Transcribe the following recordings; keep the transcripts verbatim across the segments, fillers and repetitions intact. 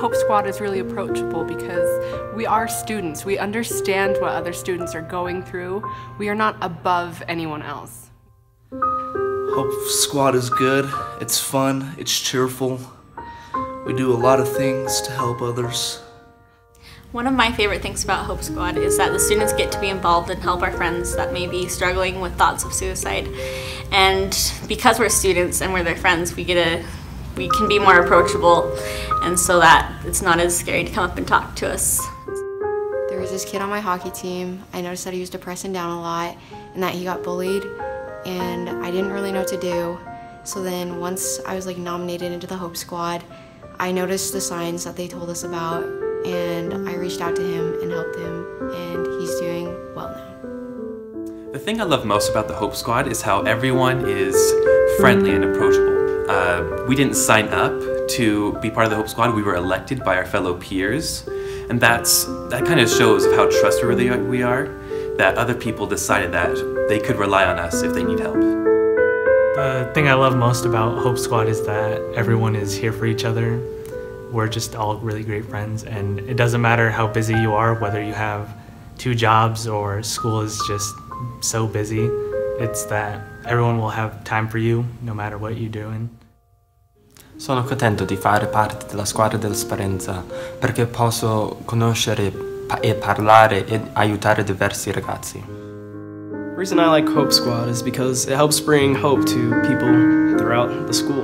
Hope Squad is really approachable because we are students. We understand what other students are going through. We are not above anyone else. Hope Squad is good. It's fun. It's cheerful. We do a lot of things to help others. One of my favorite things about Hope Squad is that the students get to be involved and help our friends that may be struggling with thoughts of suicide. And because we're students and we're their friends, we get to, we can be more approachable, and so that it's not as scary to come up and talk to us. There was this kid on my hockey team. I noticed that he was depressing down a lot and that he got bullied, and I didn't really know what to do. So then once I was like nominated into the Hope Squad, I noticed the signs that they told us about, and I reached out to him and helped him, and he's doing well now. The thing I love most about the Hope Squad is how everyone is friendly and approachable. Uh, we didn't sign up to be part of the Hope Squad, we were elected by our fellow peers, and that's that kind of shows of how trustworthy we are, that other people decided that they could rely on us if they need help. The thing I love most about Hope Squad is that everyone is here for each other. We're just all really great friends, and it doesn't matter how busy you are, whether you have two jobs or school is just so busy. It's that everyone will have time for you no matter what you're doing. Sono contento di fare parte della squadra dell'Esperanza perché posso conoscere e parlare e aiutare diversi ragazzi. The reason I like Hope Squad is because it helps bring hope to people throughout the school.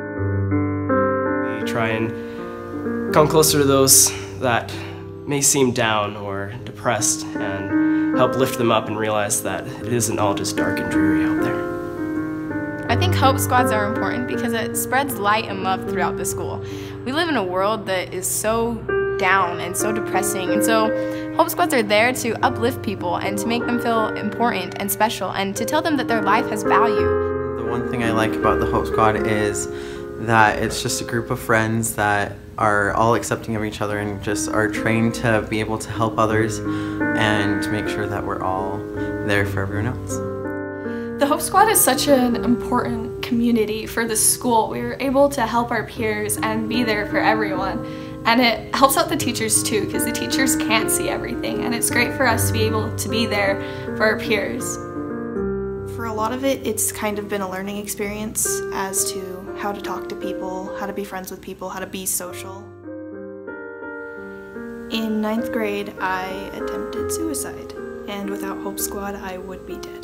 We try and come closer to those that may seem down or depressed and help lift them up and realize that it isn't all just dark and dreary out there. I think Hope Squads are important because it spreads light and love throughout the school. We live in a world that is so down and so depressing, and so Hope Squads are there to uplift people and to make them feel important and special and to tell them that their life has value. The one thing I like about the Hope Squad is that it's just a group of friends that are all accepting of each other and just are trained to be able to help others and to make sure that we're all there for everyone else. The Hope Squad is such an important community for the school. We were able to help our peers and be there for everyone. And it helps out the teachers too, because the teachers can't see everything, and it's great for us to be able to be there for our peers. For a lot of it, it's kind of been a learning experience as to how to talk to people, how to be friends with people, how to be social. In ninth grade, I attempted suicide, and without Hope Squad, I would be dead.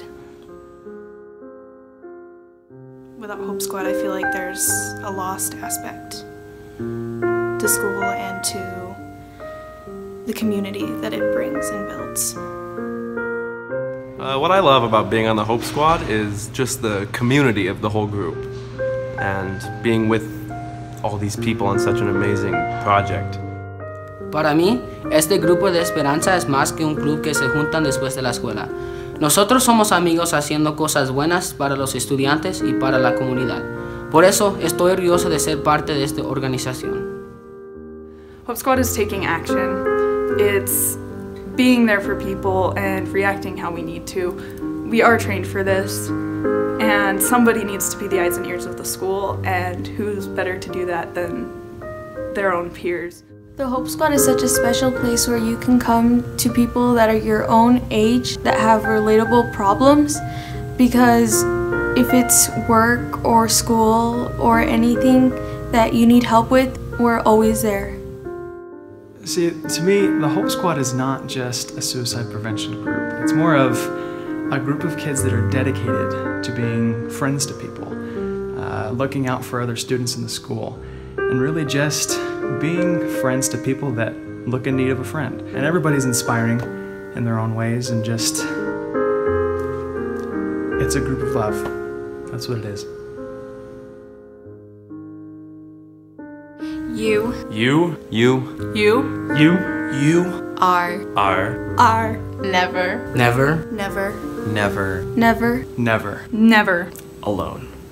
Without Hope Squad, I feel like there's a lost aspect to school and to the community that it brings and builds. Uh, what I love about being on the Hope Squad is just the community of the whole group and being with all these people on such an amazing project. Para mí, este grupo de esperanza es más que un club que se juntan después de la escuela. Nosotros somos amigos haciendo cosas buenas para los estudiantes y para la comunidad. Por eso estoy orgulloso de ser parte de esta organización. Hope Squad is taking action. It's being there for people and reacting how we need to. We are trained for this, and somebody needs to be the eyes and ears of the school, and who's better to do that than their own peers. The Hope Squad is such a special place where you can come to people that are your own age that have relatable problems, because if it's work or school or anything that you need help with, we're always there. See, to me, the Hope Squad is not just a suicide prevention group. It's more of a group of kids that are dedicated to being friends to people, uh, looking out for other students in the school, and really just being friends to people that look in need of a friend. And everybody's inspiring in their own ways, and just, it's a group of love. That's what it is. You. You. You. You. You. You. Are. Are. Are. Never. Never. Never. Never. Never. Never. Never. Alone.